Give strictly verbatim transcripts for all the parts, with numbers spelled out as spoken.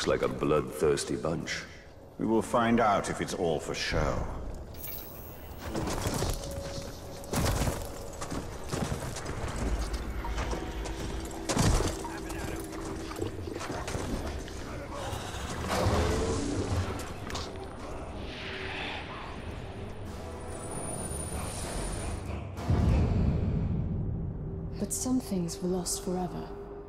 looks like a bloodthirsty bunch. We will find out if it's all for show. But some things were lost forever.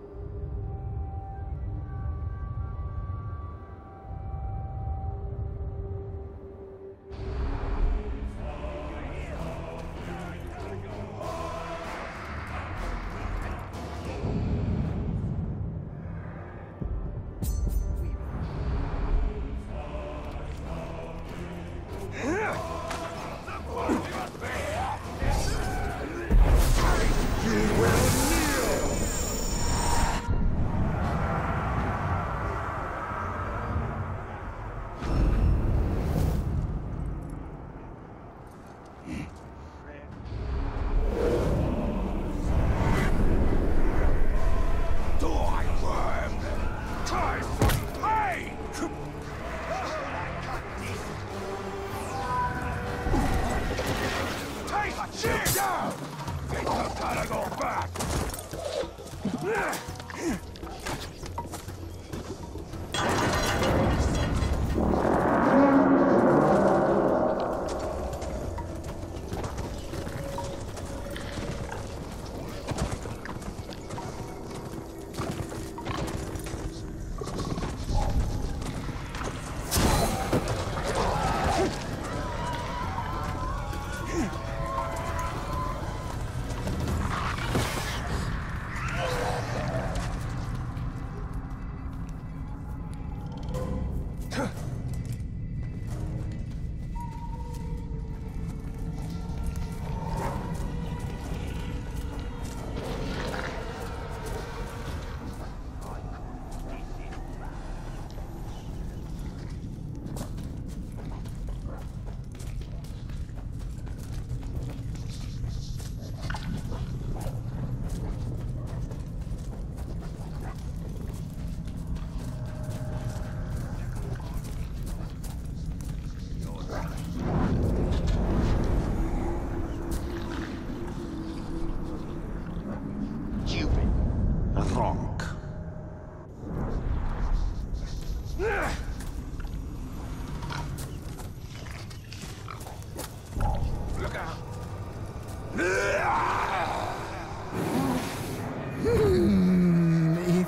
Hmm, if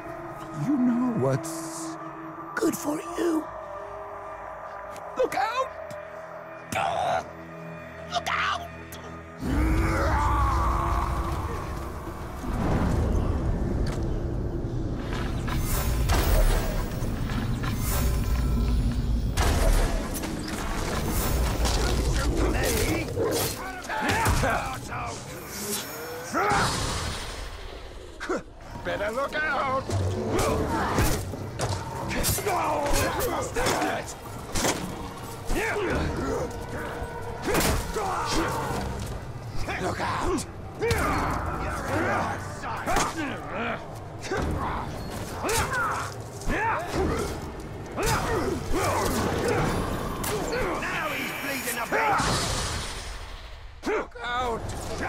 you know what's good for you. Look out! Look out! Better look out! Look out! Now he's bleeding a bit! Look out!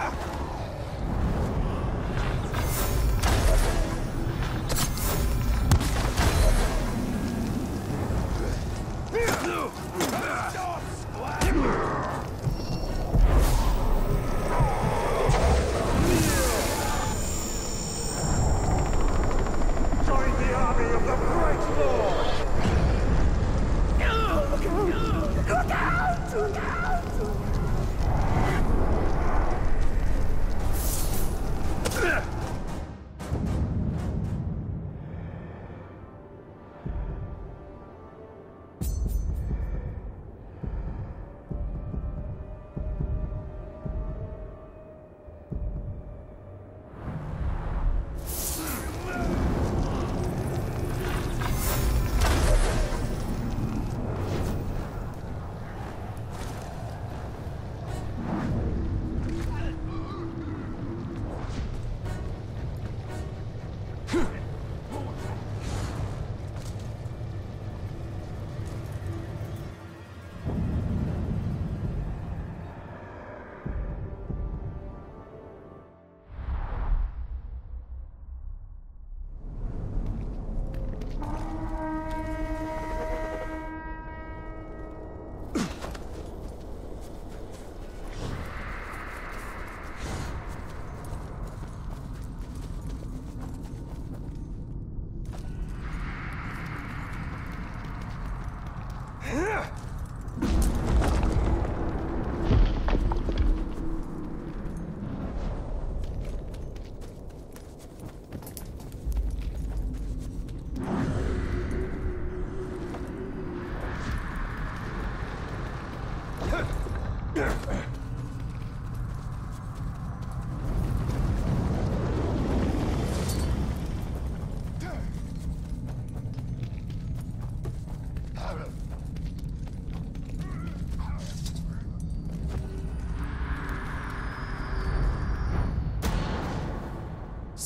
Join the army of the Great Lord! Look out! Look out!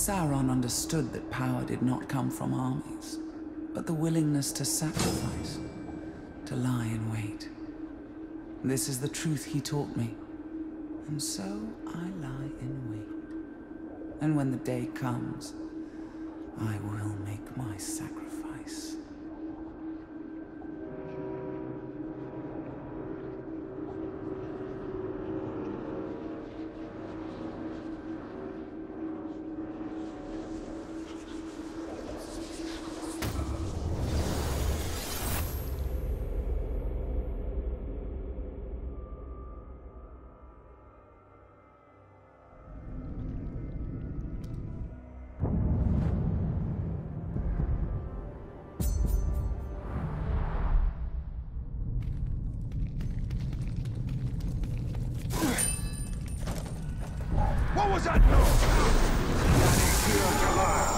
Sauron understood that power did not come from armies, but the willingness to sacrifice, to lie in wait. This is the truth he taught me, and so I lie in wait. And when the day comes, I will make my sacrifice. What was that noise? That is your Goliath.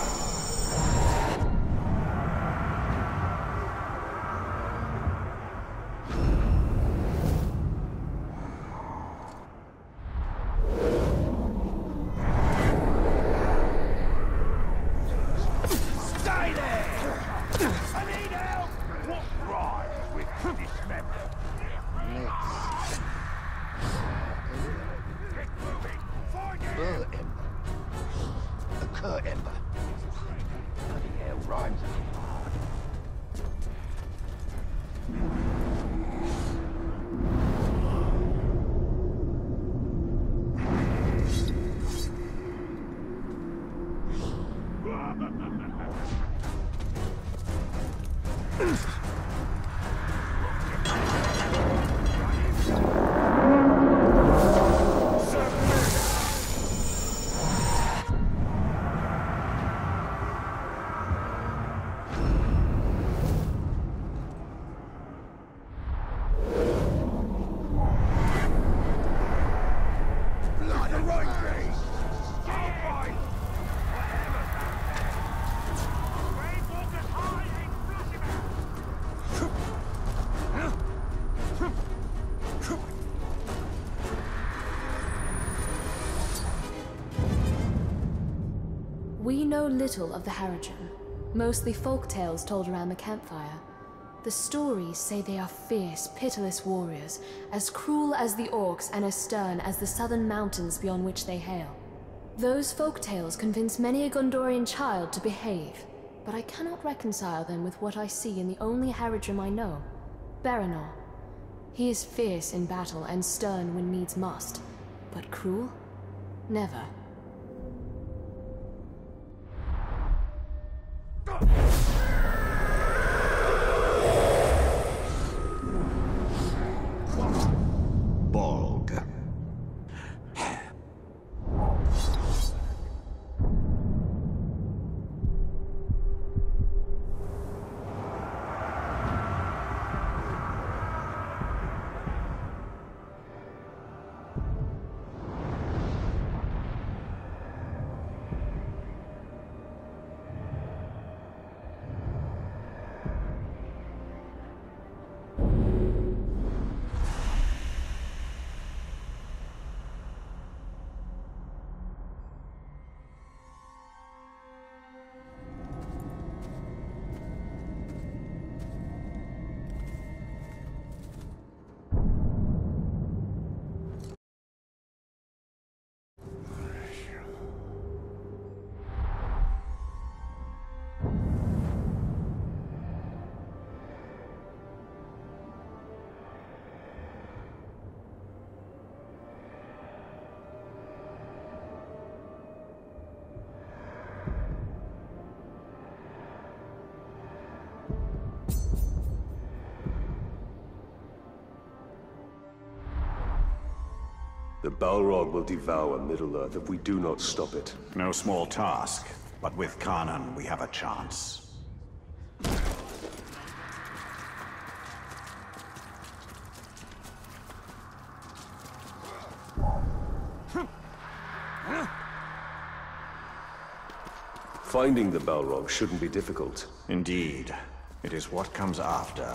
Stay there! I need help! What rhymes with dismember? Let's... Get moving! Burr Ember. A Cur Ember. Bloody hell, rhymes are hard. We know little of the Haradrim, mostly folk tales told around the campfire. The stories say they are fierce, pitiless warriors, as cruel as the orcs and as stern as the southern mountains beyond which they hail. Those folk tales convince many a Gondorian child to behave, but I cannot reconcile them with what I see in the only Haradrim I know, Baranor. He is fierce in battle and stern when needs must, but cruel? Never. Bolg. The Balrog will devour Middle-earth if we do not stop it. No small task, but with Kanan we have a chance. Finding the Balrog shouldn't be difficult. Indeed. It is what comes after.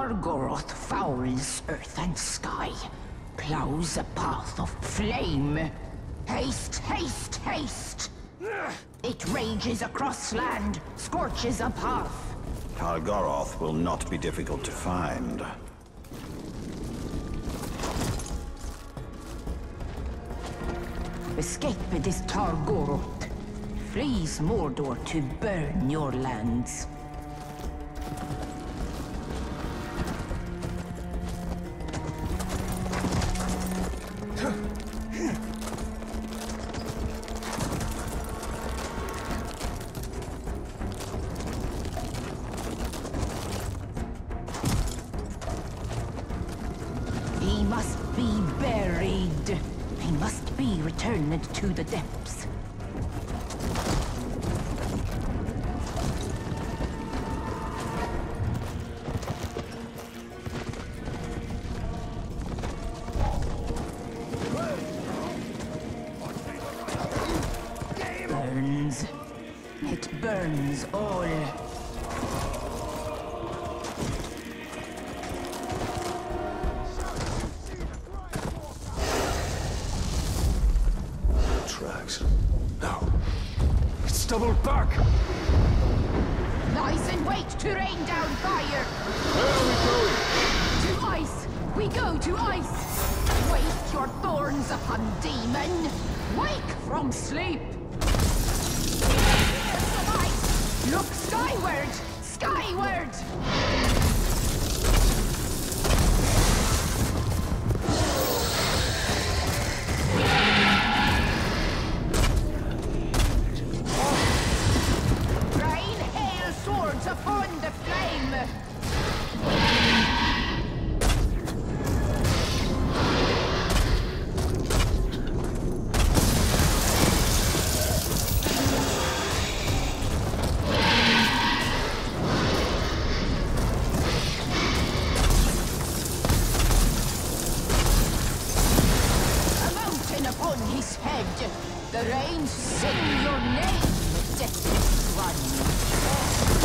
Targoroth fouls earth and sky, plows a path of flame. Haste, haste, haste! It rages across land, scorches a path. Targoroth will not be difficult to find. Escape this Targoroth. Flees Mordor to burn your lands. He must be buried. He must be returned to the depths. Burns. It burns all. Tracks. No. It's doubled back! Lies in wait to rain down fire! Where are we going? To ice! We go to ice! Waste your thorns upon demon! Wake from sleep! Here's the light! Look skyward! Skyward! Rain hail swords upon the flame! Upon his head, the rains sing your name, deathless one.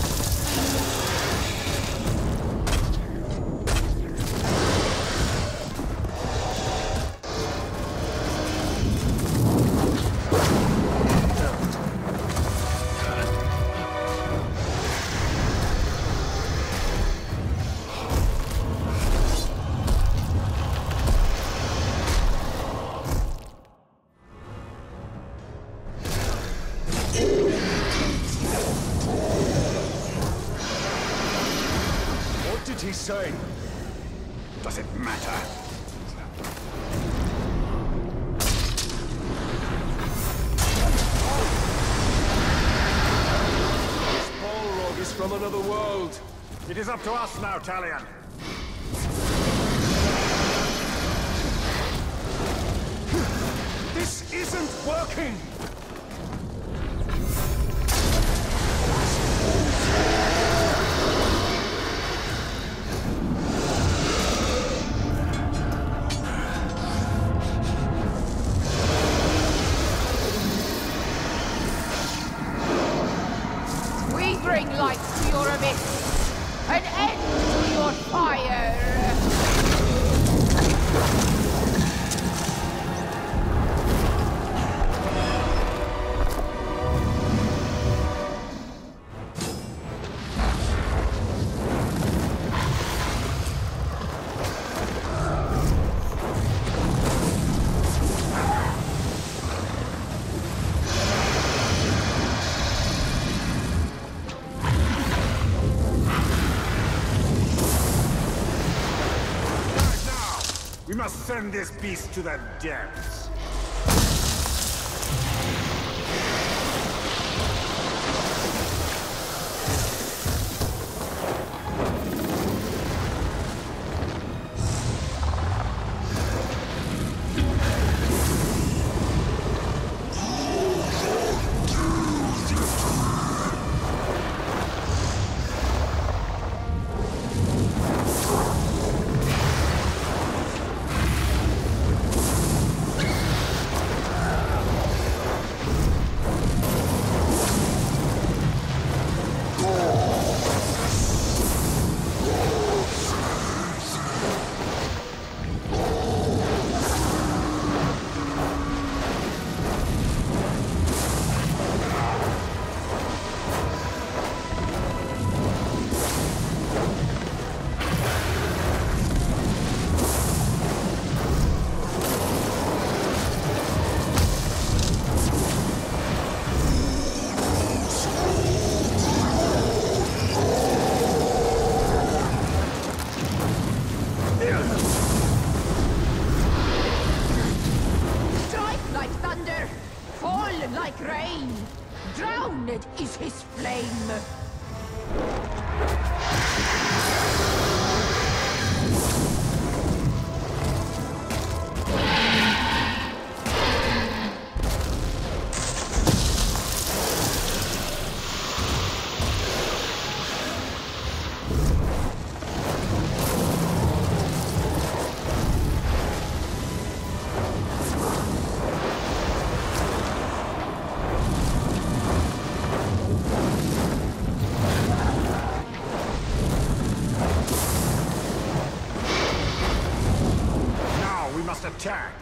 What did he say? Does it matter? This Balrog is from another world. It is up to us now, Talion. This isn't working! We bring light to your abyss, an end to your fire! We must send this beast to the depths. sacred is his flame. Attack!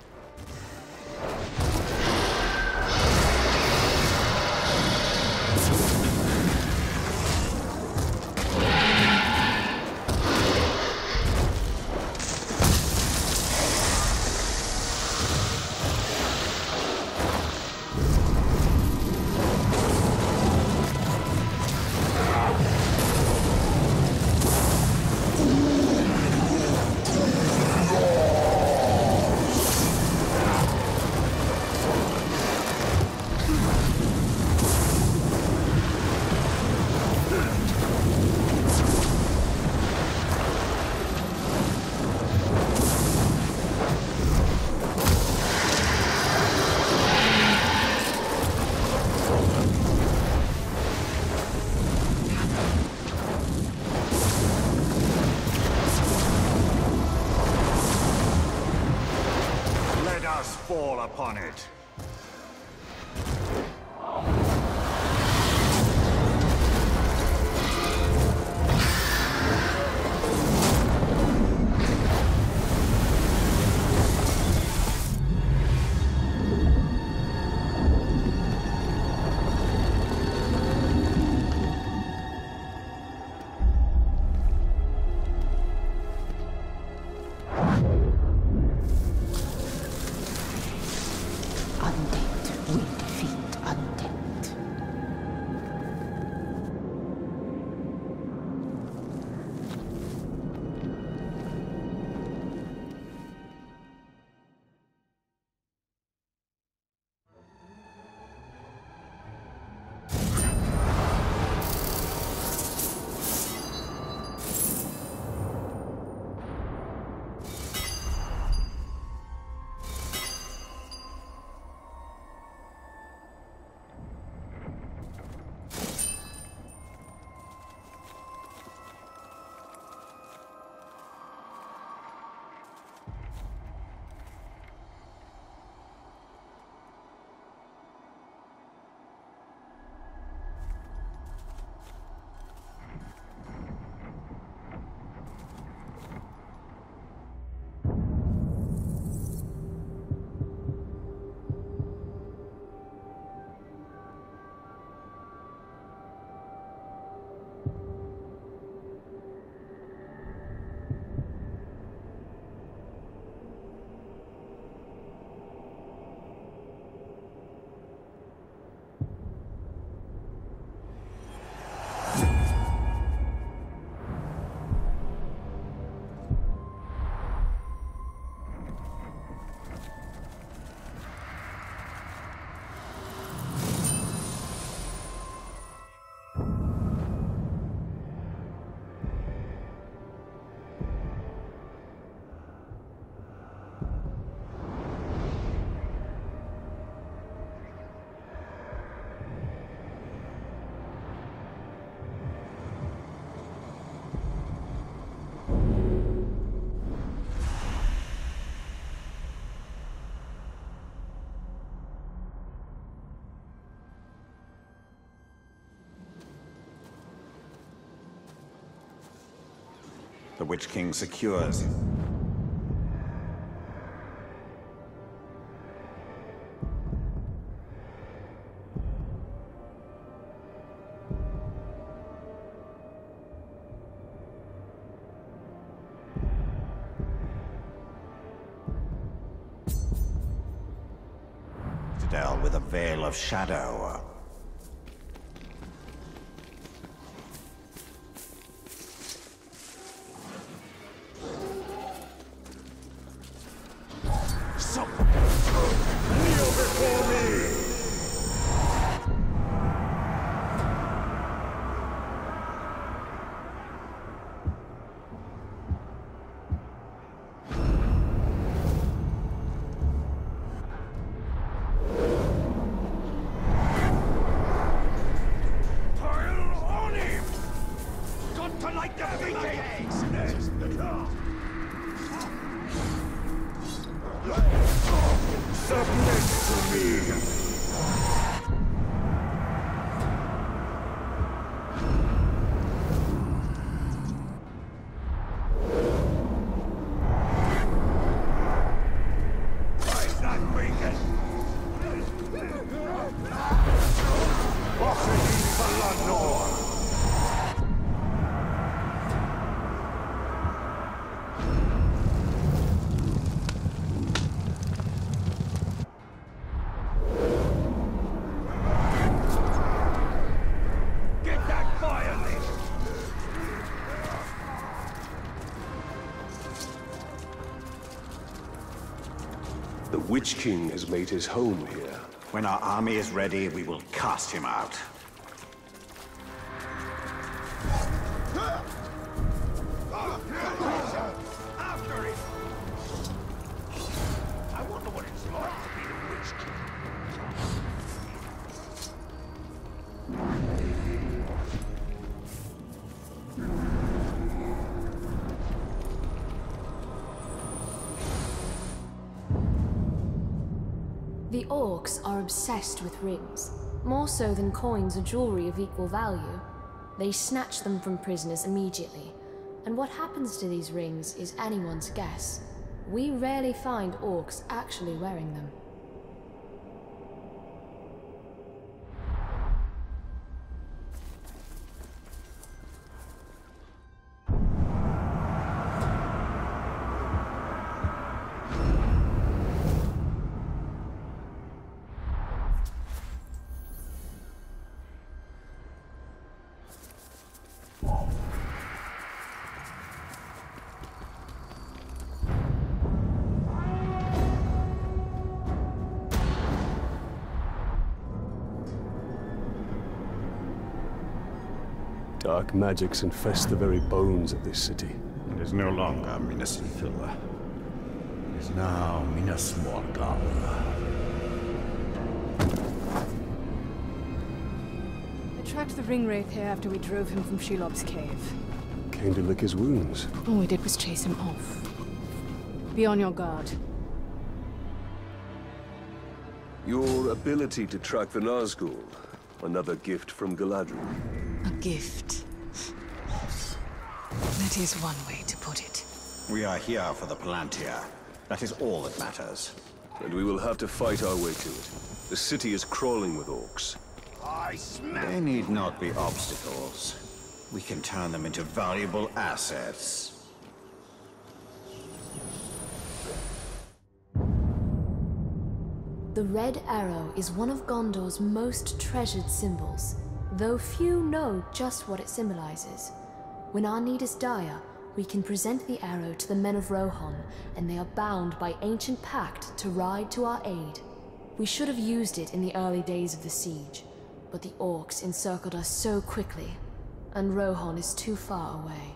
Fall upon it. The Witch King secures. Citadel with a veil of shadow. Kneel before me! Submit to me! The Witch King has made his home here. When our army is ready, we will cast him out. After him! I wonder what it's like to be the Witch King. The orcs are obsessed with rings, more so than coins or jewelry of equal value. They snatch them from prisoners immediately, and what happens to these rings is anyone's guess. We rarely find orcs actually wearing them. Dark magics infest the very bones of this city. It is no longer Minas Ithil. It is now Minas Morgul. I tracked the Ringwraith here after we drove him from Shelob's cave. Came to lick his wounds. All we did was chase him off. Be on your guard. Your ability to track the Nazgul. Another gift from Galadriel. A gift. That is one way to put it. We are here for the Palantir. That is all that matters. And we will have to fight our way to it. The city is crawling with orcs. I smell. They need not be obstacles. We can turn them into valuable assets. The Red Arrow is one of Gondor's most treasured symbols, though few know just what it symbolizes. When our need is dire, we can present the arrow to the men of Rohan, and they are bound by ancient pact to ride to our aid. We should have used it in the early days of the siege, but the orcs encircled us so quickly, and Rohan is too far away.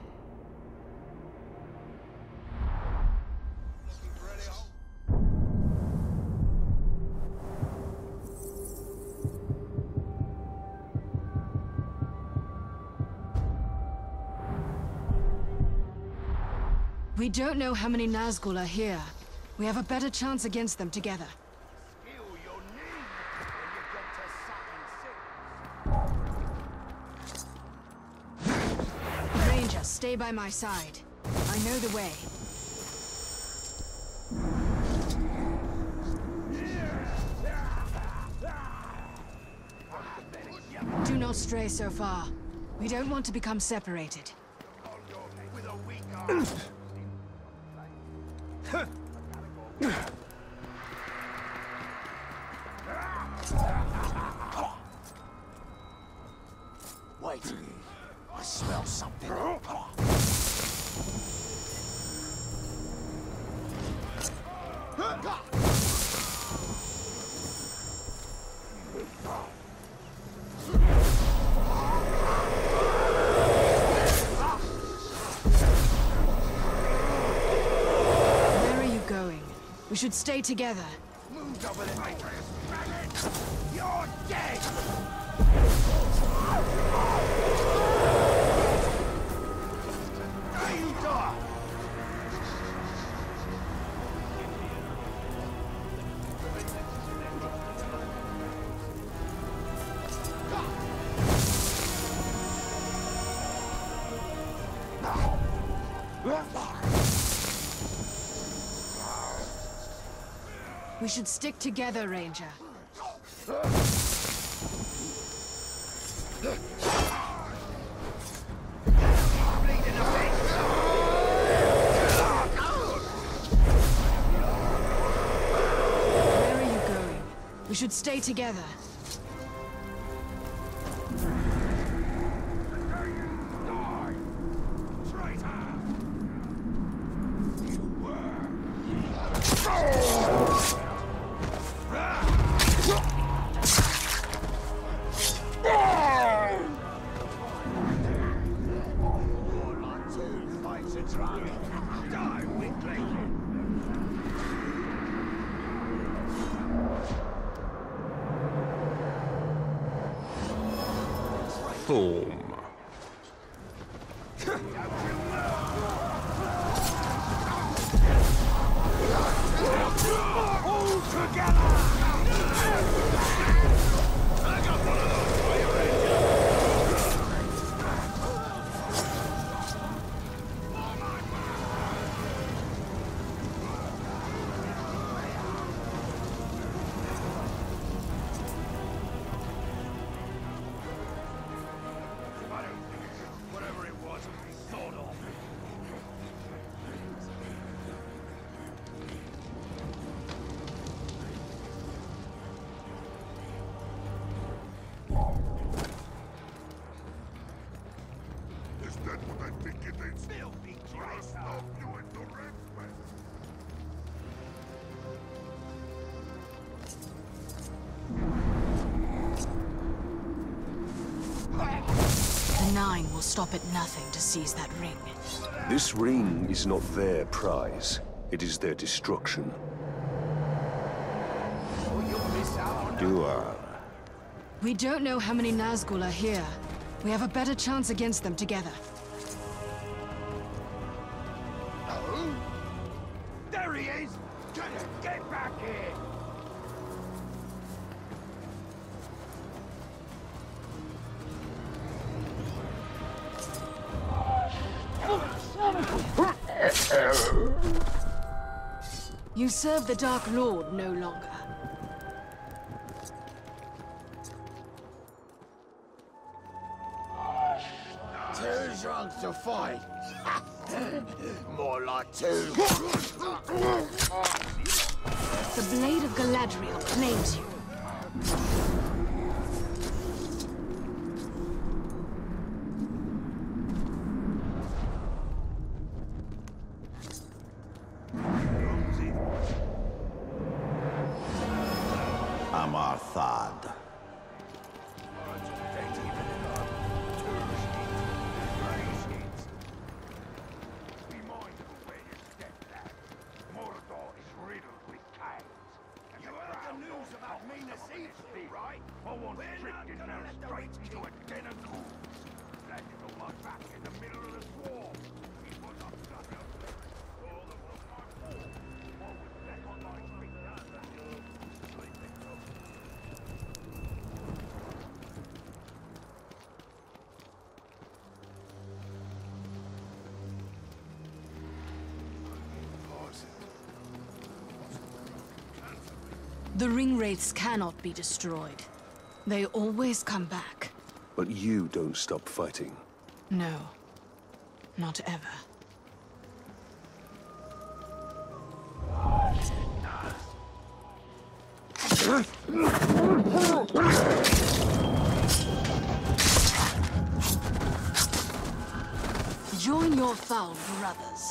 We don't know how many Nazgul are here. We have a better chance against them together. Skill your need when you get to sucking sick. Ranger, stay by my side. I know the way. Do not stray so far. We don't want to become separated. With a weak arm. Wait, I smell something. We should stay together. Move over there, Atreus. You're dead! We should stick together, Ranger. Where are you going? We should stay together. Boom. All together! I got one of those for you, whatever it was, thought of. Is that what I think it is? Filthy I'll stop you in the red west. The Nine will stop at nothing to seize that ring. This ring is not their prize. It is their destruction. You are. We don't know how many Nazgul are here. We have a better chance against them together. Oh? There he is! Get, get back here! You serve the Dark Lord no longer. Too drunk to fight. More like two. The Blade of Galadriel claims you. Amarthad. Right? I want drifting now straight into a den of ghouls. Landed on my back in the middle of the swarm. It was a bloody all of them my fault. I was back on my feet. Sleeping room. The ring wraiths cannot be destroyed. They always come back. But you don't stop fighting. No. Not ever. Join your foul brothers.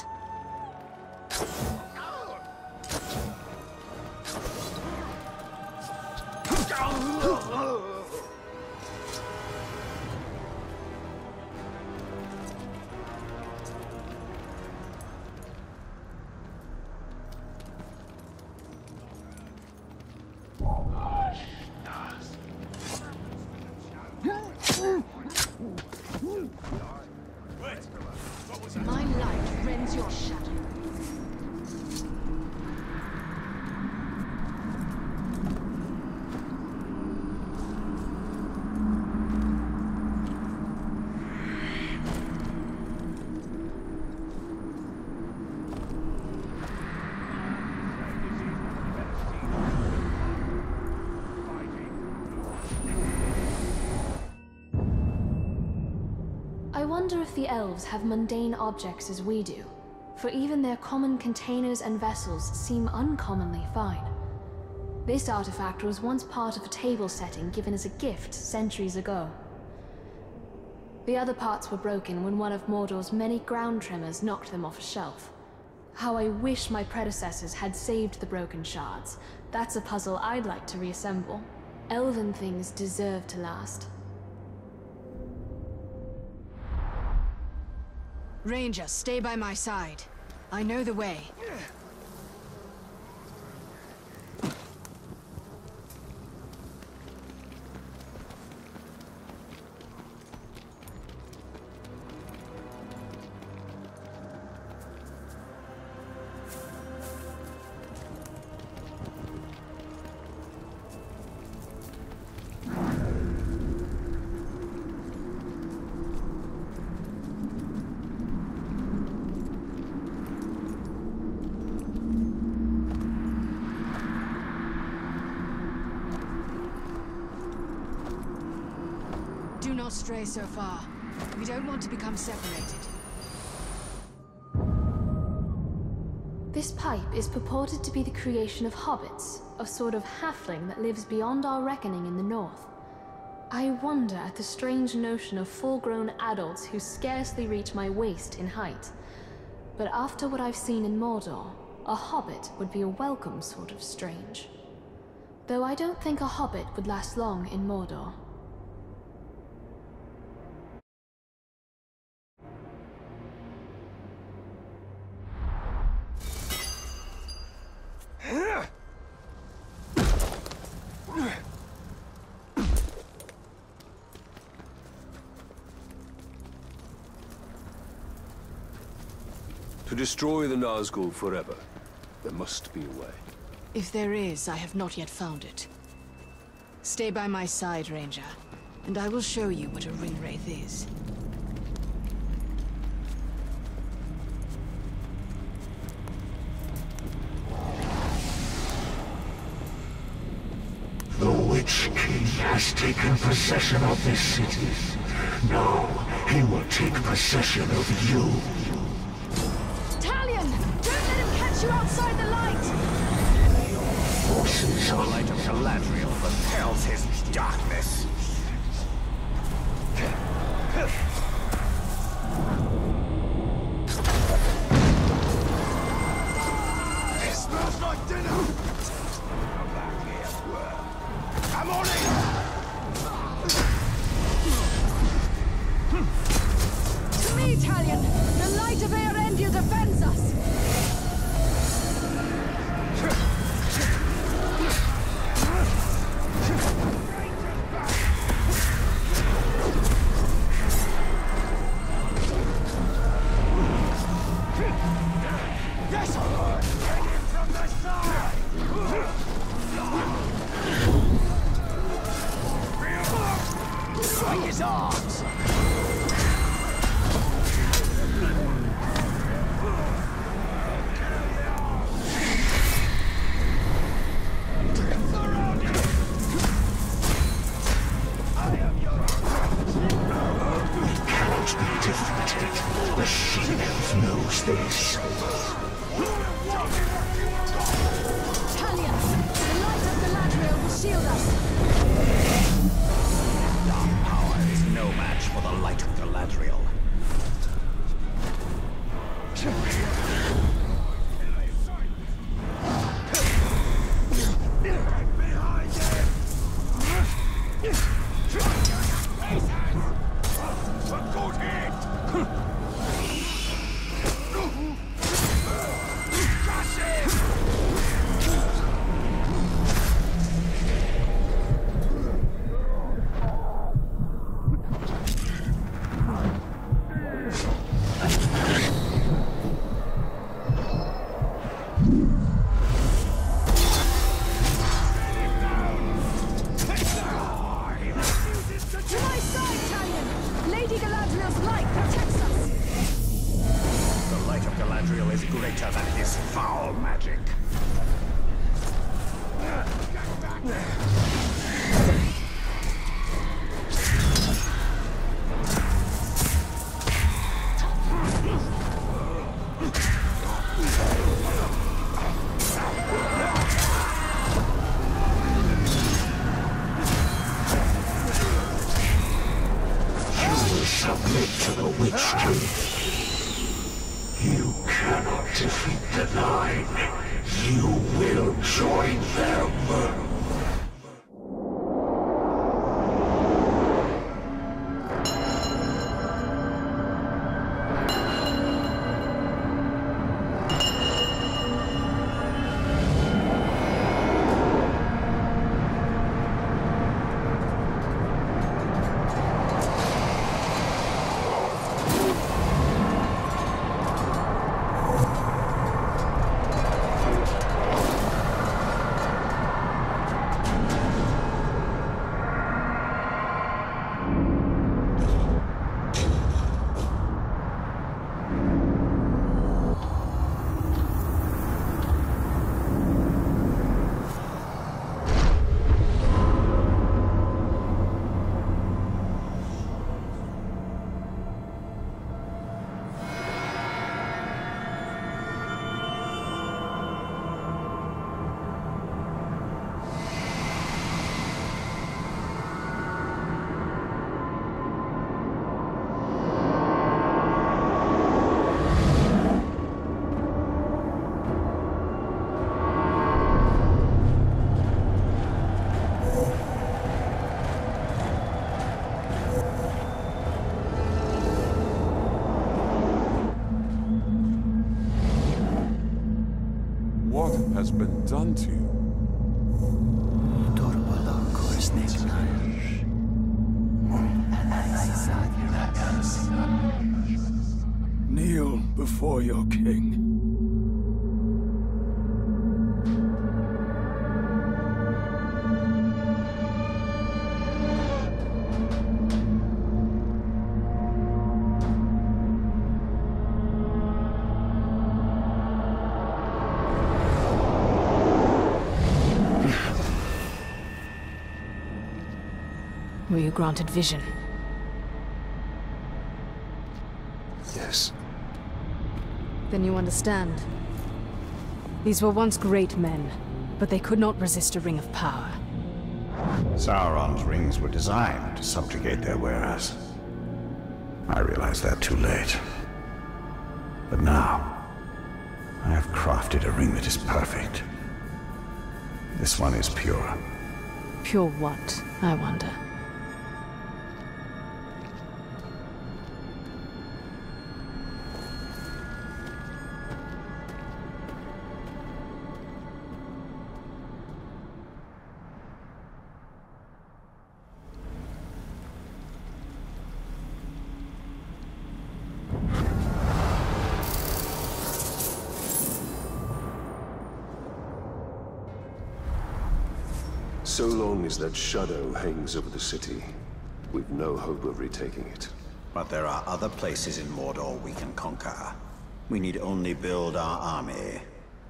My light rends your shadow. wonder if the elves have mundane objects as we do, for even their common containers and vessels seem uncommonly fine. This artifact was once part of a table setting given as a gift centuries ago. The other parts were broken when one of Mordor's many ground tremors knocked them off a shelf. How I wish my predecessors had saved the broken shards. That's a puzzle I'd like to reassemble. Elven things deserve to last. Ranger, stay by my side. I know the way. Do not stray so far. We don't want to become separated. This pipe is purported to be the creation of hobbits, a sort of halfling that lives beyond our reckoning in the north. I wonder at the strange notion of full-grown adults who scarcely reach my waist in height. But after what I've seen in Mordor, a hobbit would be a welcome sort of strange. Though I don't think a hobbit would last long in Mordor. To destroy the Nazgul forever, there must be a way. If there is, I have not yet found it. Stay by my side, Ranger, and I will show you what a ring wraith is. The Witch King has taken possession of this city. Now, he will take possession of you. Talion! Don't let him catch you outside the light! Forces The of light of Galadriel repels his darkness. It smells like dinner! Come back here. I'm on it! To me, Talion! The light of Eärendil defends us! You cannot defeat the Nine. You will join them. What has been done to you? Kneel before your king. Were you granted vision? Yes. Then you understand. These were once great men, but they could not resist a ring of power. Sauron's rings were designed to subjugate their wearers. I realized that too late. But now, I have crafted a ring that is perfect. This one is pure. Pure what, I wonder? So long as that shadow hangs over the city, we've no hope of retaking it. But there are other places in Mordor we can conquer. We need only build our army.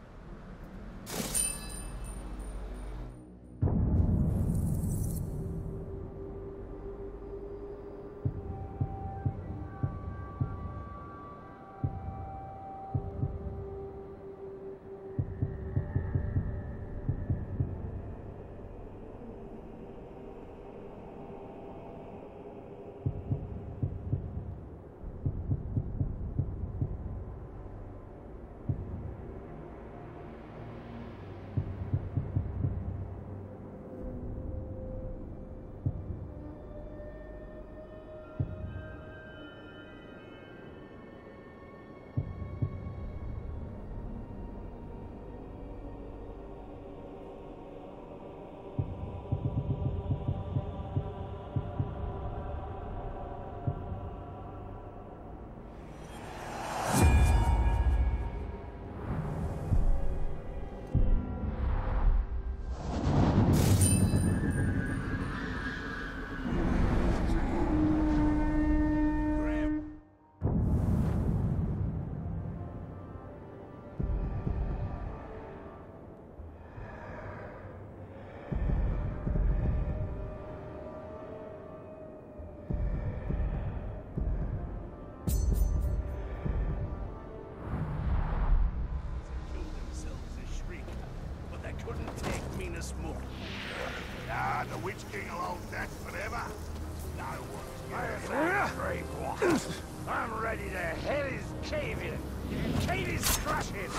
Ah, the Witch King will hold that forever. No one's gonna brave one. I'm ready to hell his cave in. Kate is crashing!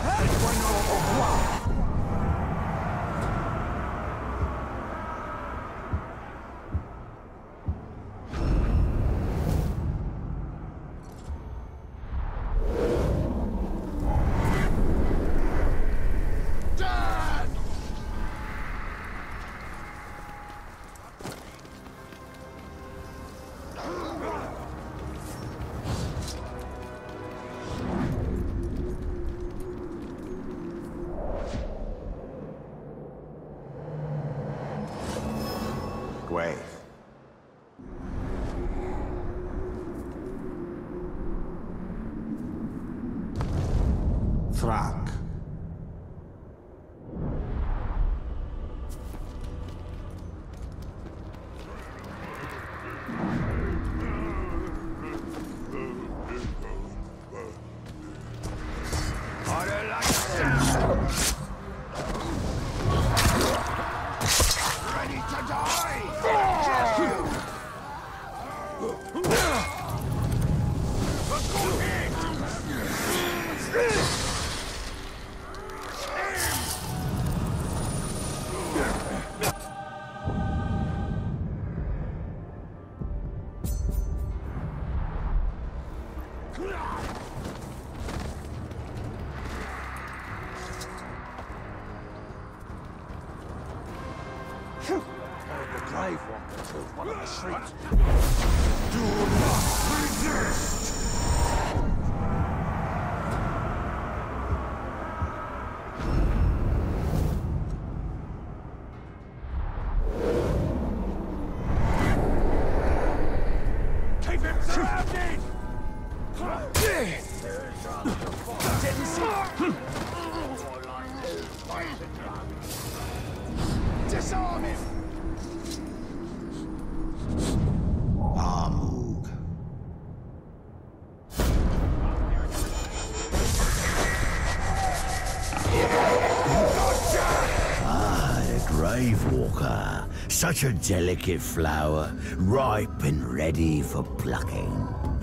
Gwei. Thrak. Ready to die! The grave walker took one of the streets. Do not resist! Keep him surrounded! Didn't see. Disarm him! Armug. Ah, the Grave Walker. Such a delicate flower, ripe and ready for plucking.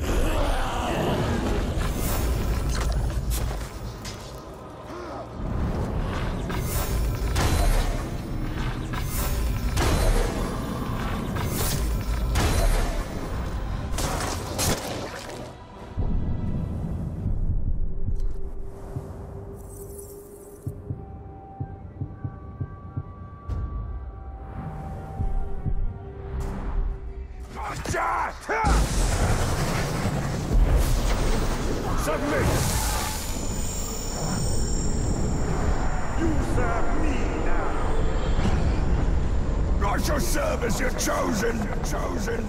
Submit! You serve me now! I shall serve as your chosen, chosen!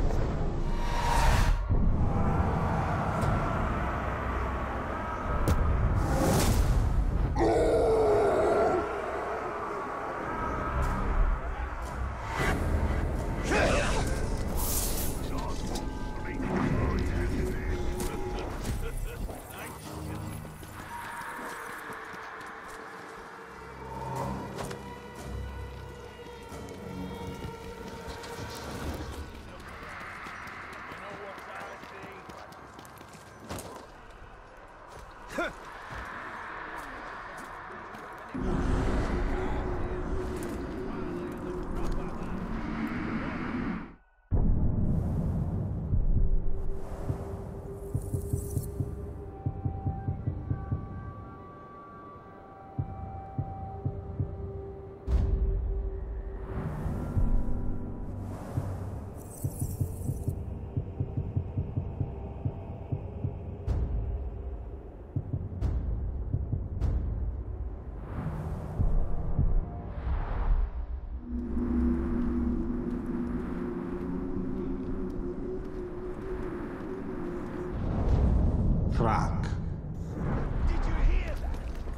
Thrak. Did you hear that?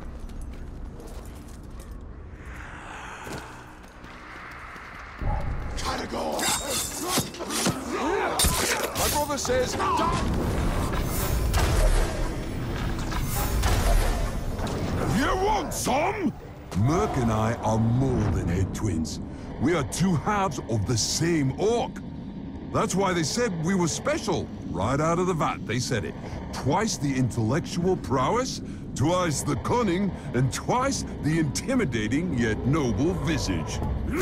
Caragor! My brother says... You want some? Merc and I are more than head twins. We are two halves of the same orc. That's why they said we were special. Right out of the vat, they said it. Twice the intellectual prowess, twice the cunning, and twice the intimidating yet noble visage.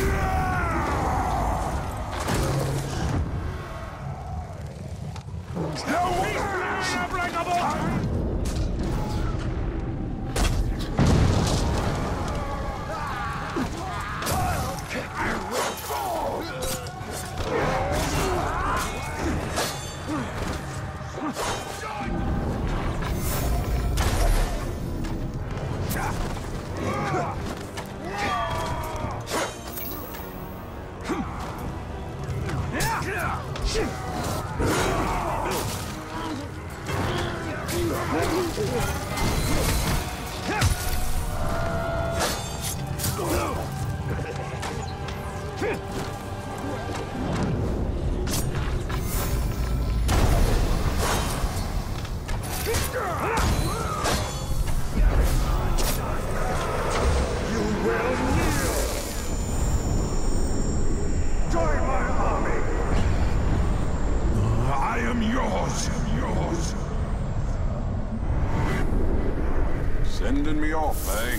Sending me off, eh?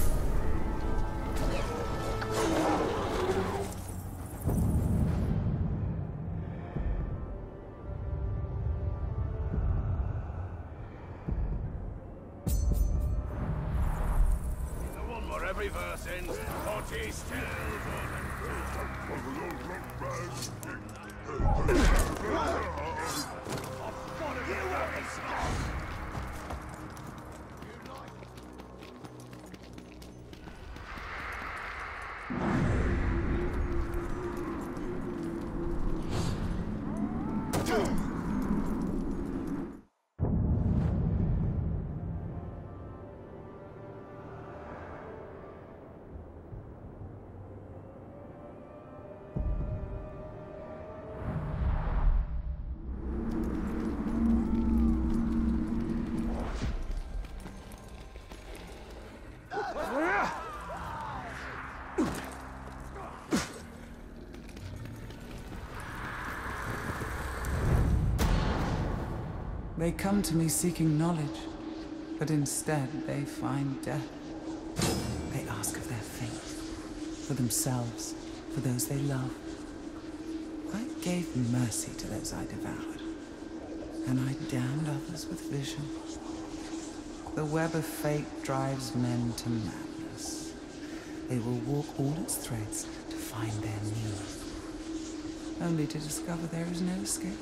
The one where every verse ends, forty still. They come to me seeking knowledge, but instead they find death. They ask of their fate, for themselves, for those they love. I gave mercy to those I devoured, and I damned others with vision. The web of fate drives men to madness. They will walk all its threads to find their need, only to discover there is no escape.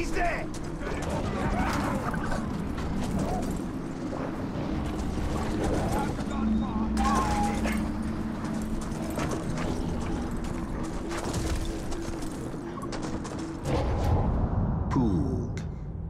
He's there! Poog.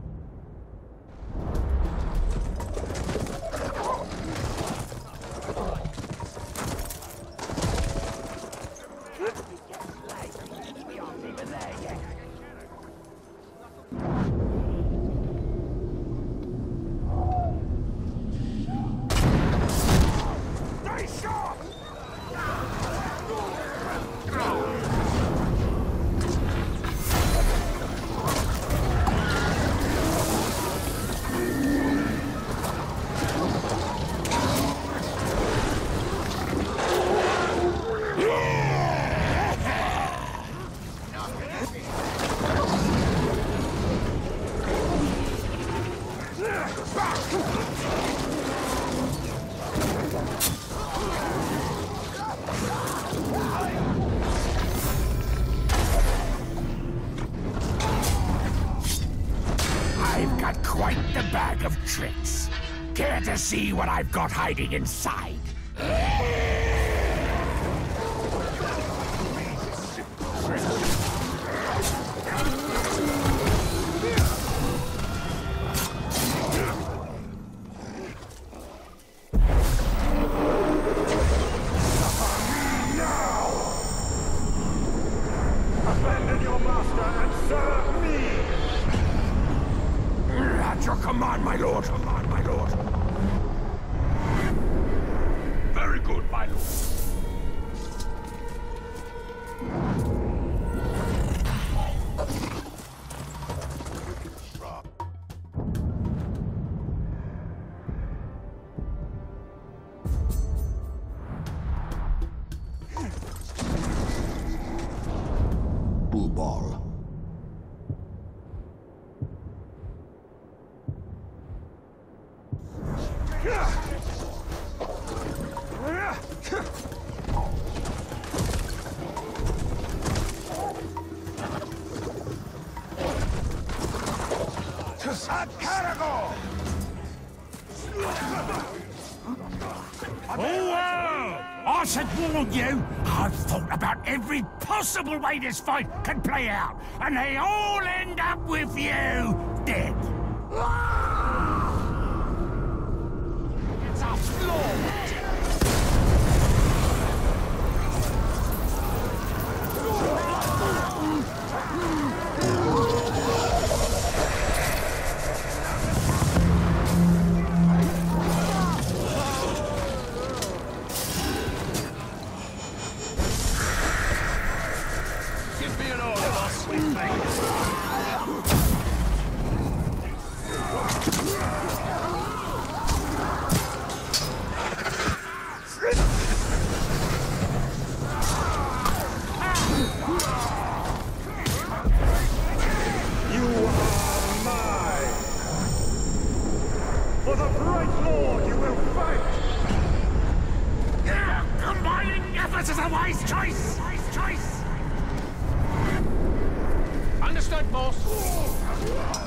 I've got quite the bag of tricks. Care to see what I've got hiding inside? Abandon your master and serve me! At your command, my lord. Command, my lord. Very good, my lord. Bull ball. Oh, well! I should warn you, I've thought about every possible way this fight can play out, and they all end up with you dead. It's a flaw. For the bright lord you will fight! Yeah, combining efforts is a wise choice! Wise choice! Understood, boss.